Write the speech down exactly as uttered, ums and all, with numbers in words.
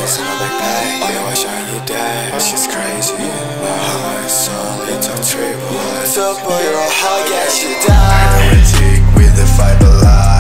it's another pack. Yeah, watch on you die. She's crazy. My heart and soul, it's a triple. It's up, boy, you're a hug, yeah, she died. I'm heretic with the fiber line.